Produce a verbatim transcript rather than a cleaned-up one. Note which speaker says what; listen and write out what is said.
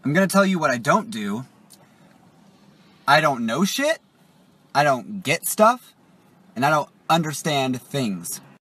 Speaker 1: I'm gonna tell you what I don't do. I don't know shit, I don't get stuff, and I don't understand things.